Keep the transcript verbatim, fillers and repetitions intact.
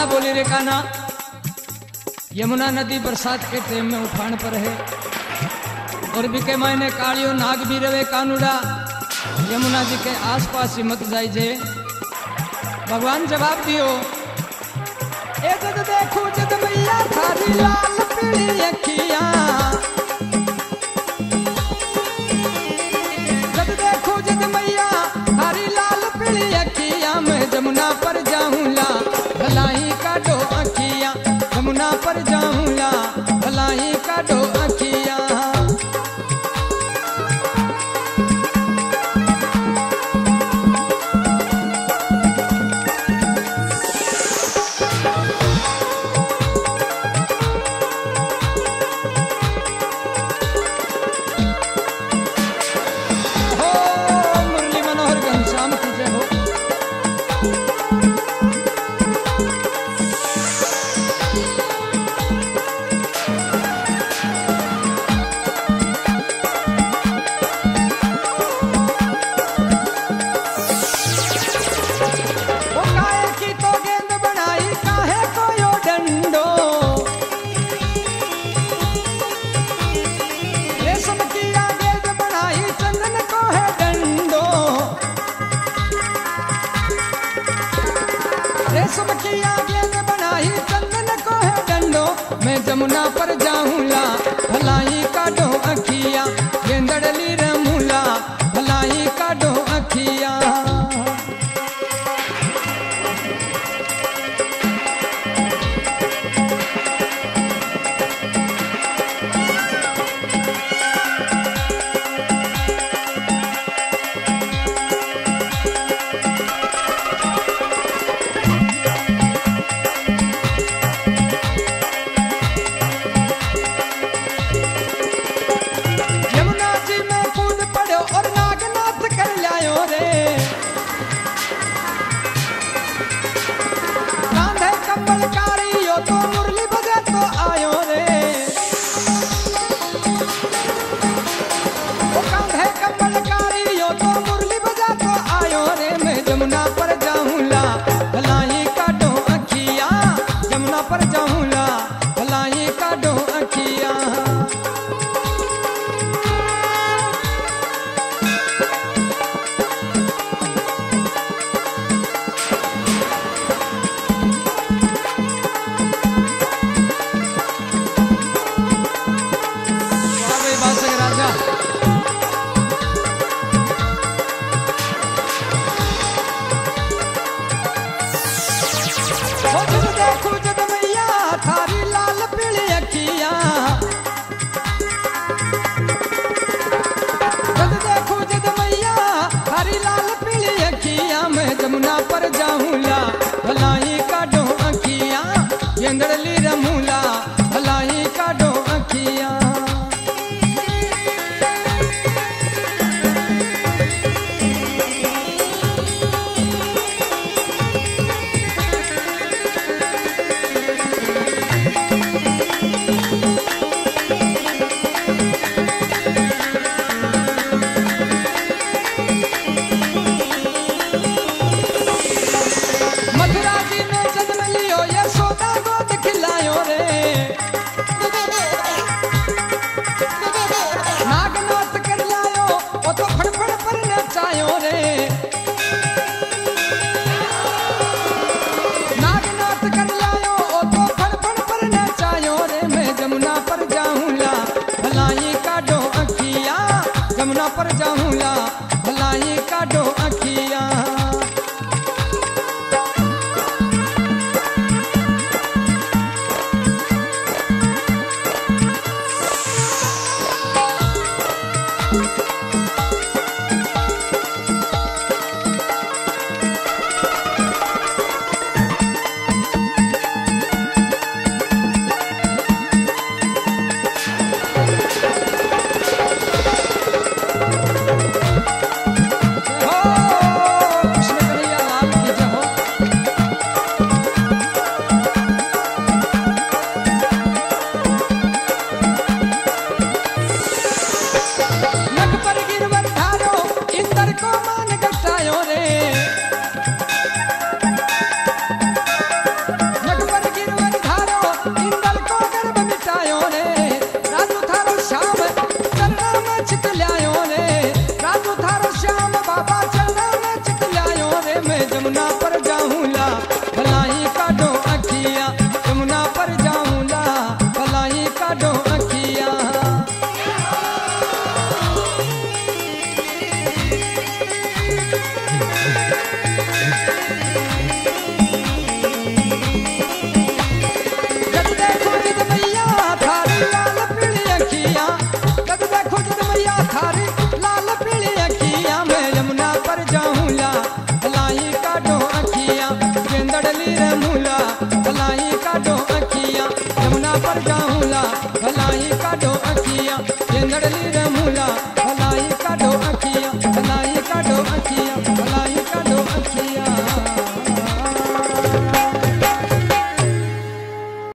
यशोदा बोली रे कान्हा, यमुना नदी बरसात के टाइम में उफान पर है और भी के मैंने कालियो नाग भी रवे कानूड़ा, यमुना जी के आसपास ही मत जाई जे। भगवान जवाब दियो, ए जद देखो जद मैया थारी लाल पीली अखियां, जद देखो जद मैया थारी लाल पीली अखियां, मैं जमुना पर जाऊंला भलाई का दो अखियां, जमुना पर जाऊंला भलाई का दो अखियां। जमुना पर जाऊंला भलाई का दो अखियां, गेंदड़ली रमूला भलाई का दो अखियां। जमुना पर जाऊंला भलाई का दो अखियां, जमुना पर जाऊंला भलाई का दो अखियां। राजा जमुना पर जाऊंला भलाई का दो अखियां, गेंदड़ली रमूला भलाई का दो अखियां। जमुना पर जाऊंला भलाई का दो अखियां। छितल्या